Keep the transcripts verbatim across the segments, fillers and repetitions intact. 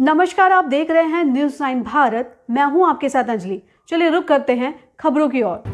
नमस्कार, आप देख रहे हैं न्यूज़ नाइन भारत। मैं हूं आपके साथ अंजलि। चलिए रुक करते हैं खबरों की ओर।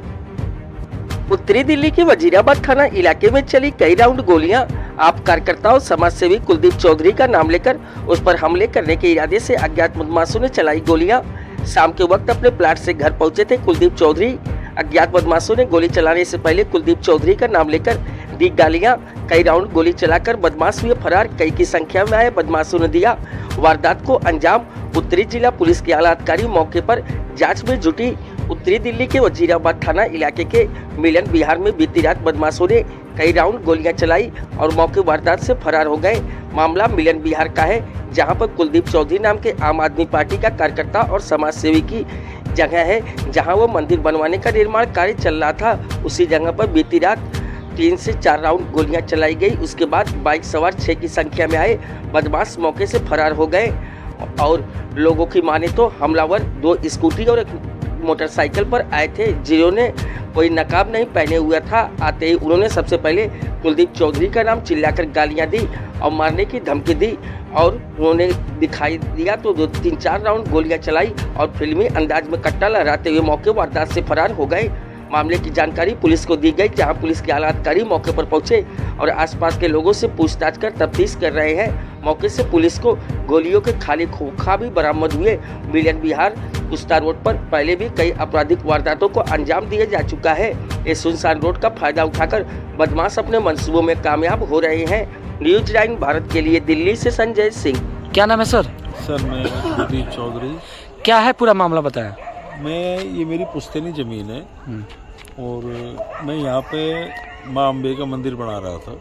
उत्तरी दिल्ली के वजीराबाद थाना इलाके में चली कई राउंड गोलियां। आप कार्यकर्ताओं समाज सेवी कुलदीप चौधरी का नाम लेकर उस पर हमले करने के इरादे से अज्ञात बदमाशों ने चलाई गोलियां। शाम के वक्त अपने प्लाट से घर पहुंचे थे कुलदीप चौधरी। अज्ञात बदमाशों ने गोली चलाने से पहले कुलदीप चौधरी का नाम लेकर दी गालियां। कई राउंड गोली चलाकर बदमाश हुए फरार। कई की संख्या में आए बदमाशों ने दिया वारदात को अंजाम। उत्तरी जिला पुलिस के आला अधिकारी मौके पर जांच में जुटी। उत्तरी दिल्ली के वजीराबाद थाना इलाके के मिलन बिहार में बीती रात बदमाशों ने कई राउंड गोलियां चलाई और मौके वारदात से फरार हो गए। मामला मिलन बिहार का है, जहां पर कुलदीप चौधरी नाम के आम आदमी पार्टी का कार्यकर्ता और समाज सेवी की जगह है, जहां वो मंदिर बनवाने का निर्माण कार्य चल रहा था। उसी जगह पर बीती रात तीन से चार राउंड गोलियां चलाई गई। उसके बाद बाइक सवार छह की संख्या में आए बदमाश मौके से फरार हो गए और लोगों की माने तो हमलावर दो स्कूटी और एक मोटरसाइकिल पर आए थे, जिन्होंने कोई नकाब नहीं पहने हुआ था। आते ही उन्होंने सबसे पहले कुलदीप चौधरी का नाम चिल्लाकर गालियां दी और मारने की धमकी दी और उन्होंने दिखाई दिया तो दो तीन चार राउंड गोलियां चलाई और फिल्मी अंदाज में कट्टा लहराते हुए मौके वारदात से फरार हो गए। मामले की जानकारी पुलिस को दी गई, जहां पुलिस के आला अधिकारी मौके पर पहुंचे और आसपास के लोगों से पूछताछ कर तफ्तीश कर रहे हैं। मौके से पुलिस को गोलियों के खाली खोखा भी बरामद हुए। मिलन बिहार कुस्ता रोड पर पहले भी कई आपराधिक वारदातों को अंजाम दिया जा चुका है। इस सुनसान रोड का फायदा उठाकर बदमाश अपने मंसूबों में कामयाब हो रहे हैं। न्यूज़ नाइन भारत के लिए दिल्ली से संजय सिंह। क्या नाम है सर? सर मैं कुलदीप चौधरी। क्या है पूरा मामला बताया? मैं ये मेरी पुश्तैनी ज़मीन है और मैं यहाँ पे माँ अम्बे का मंदिर बना रहा था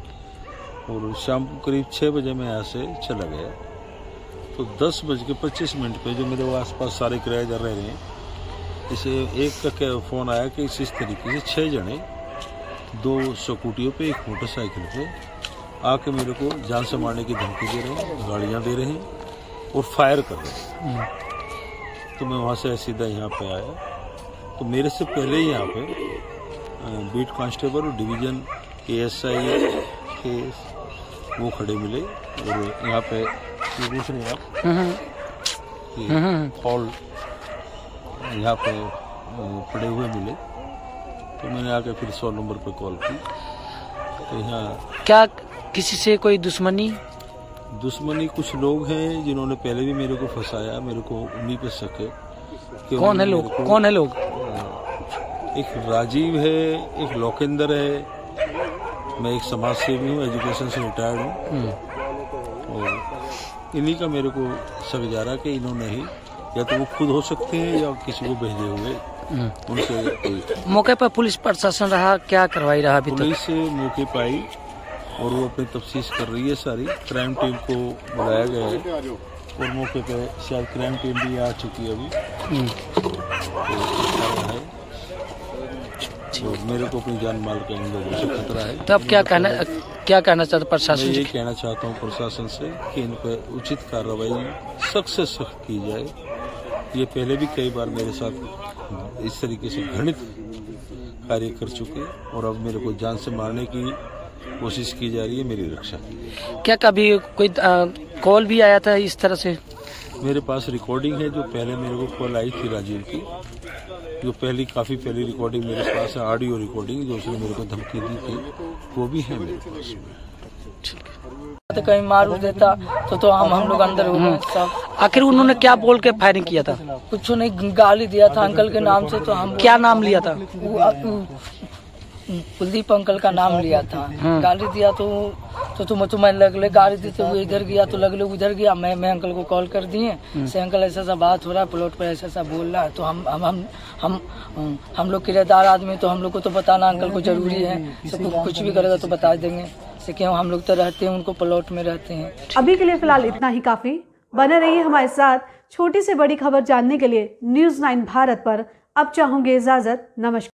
और शाम को करीब छः बजे मैं यहाँ से चला गया। तो दस बज के पच्चीस मिनट पे जो मेरे आसपास सारे किराएदार रह रहे हैं, इसे एक का फ़ोन आया कि इस तरीके से छः जने दो स्कूटियों पे एक मोटरसाइकिल पे आके मेरे को जान से मारने की धमकी दे रहे हैं, गाड़ियाँ दे रहे हैं और फायर कर रहे हैं। तो मैं वहाँ से सीधा यहाँ पे आया तो मेरे से पहले ही यहाँ पे बीट कांस्टेबल और डिवीजन एएसआई के वो खड़े मिले और यहाँ पे ये देख रहे हैं आप हॉल यहाँ पे पड़े हुए मिले। तो मैंने आके फिर सौ नंबर पे कॉल की। तो यहाँ क्या किसी से कोई दुश्मनी दुश्मनी कुछ लोग हैं जिन्होंने पहले भी मेरे को फंसाया, मेरे को उन्हीं पे शक है। कौन है लोग? कौन है लोग? एक राजीव है, एक लोकेंद्र है, मैं एक समाज सेवी हूँ, एजुकेशन से रिटायर्ड हूँ और इन्हीं का मेरे को शक जा रहा है कि इन्होंने ही या तो वो खुद हो सकते हैं या किसी को भेजे हुए उनसे। मौके पर पुलिस प्रशासन रहा, क्या कार्रवाई रहा अभी तक? पुलिस मौके पर आई और वो अपनी तफ्तीश कर रही है। सारी क्राइम टीम को बुलाया गया है और मौके पे शायद क्राइम टीम भी आ चुकी है अभी। तो, तो मेरे को अपनी जान माल का इन लोगों से खतरा है। तो अब क्या कहना क्या कहना चाहते प्रशासन? मैं ये कहना चाहता हूँ प्रशासन से कि इन पर उचित कार्रवाई सख्त से सख्त की जाए। ये पहले भी कई बार मेरे साथ इस तरीके से घृणित कार्य कर चुके और अब मेरे को जान से मारने की कोशिश की जा रही है मेरी रक्षा की। क्या कभी कोई कॉल भी आया था इस तरह से? मेरे पास रिकॉर्डिंग है जो पहले मेरे को कॉल आई थी राजीव की, जो पहली काफ़ी पहली रिकॉर्डिंग मेरे पास है, ऑडियो रिकॉर्डिंग जो उसने मेरे को धमकी दी थी, वो भी है मेरे पास में। तो कहीं मारू देता तो तो हम हम लोग अंदर हो गए सब। आखिर उन्होंने क्या बोल के फायरिंग किया था? कुछ नहीं, गाली दिया था अंकल के नाम से। तो हम क्या नाम लिया था? कुलदीप अंकल का नाम लिया था। गाली दिया तो तो तुम तुम्हें लगले गाली देते हुए इधर गया तो लगले उधर गया। मैं मैं अंकल को कॉल कर दिए से अंकल ऐसा सा बात हो रहा है, प्लॉट पर ऐसा सा बोल रहा है। तो हम हम हम हम हम लोग किराएदार आदमी, तो हम लोग को तो बताना अंकल को जरूरी है। सब कुछ भी करेगा तो बता देंगे से क्यों हम लोग तो रहते हैं, उनको प्लॉट में रहते हैं। अभी के लिए फिलहाल इतना ही काफी। बने रहिए हमारे साथ छोटी से बड़ी खबर जानने के लिए न्यूज़ नाइन भारत पर। अब चाहूंगी इजाजत। नमस्कार।